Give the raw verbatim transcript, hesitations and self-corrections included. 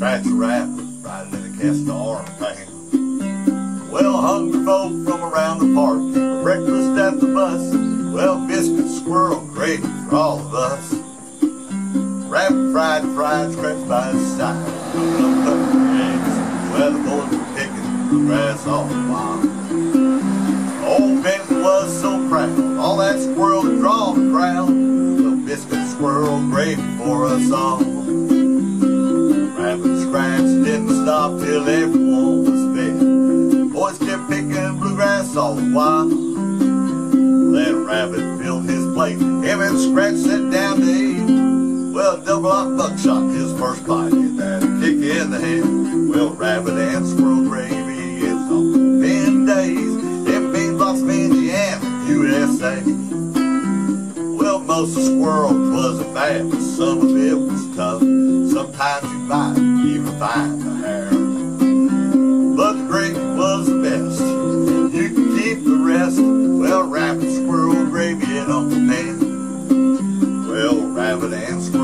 scratch a rabbit right in the cast iron pan. Well, hungry folk from around the park, breakfast at the bus. Well, biscuits, squirrel, gravy for all of us. Rabbit fried, fried, scratched by his side. Cooking up couple eggs. Well, the boys were picking the grass all the while. Old Bentley was so proud. All that squirrel had drawn the crowd. Well, biscuit, squirrel, gravy for us all. Rabbit scratch didn't stop till everyone was fed. Boys kept picking bluegrass all the while. That rabbit filled his plate. Him and Scratch sat down to eat. Well, double up buckshot, his first bite. Hit that kick in the head. Well, rabbit and squirrel gravy is on ten days. Them bean blocks of Indiana, U S A. Well, most of squirrel wasn't bad, but some of it was tough. Sometimes you might even find the hair. But the gravy was the best. You can keep the rest. Well, rabbit, squirrel, gravy, and Uncle Ben. Well, rabbit and squirrel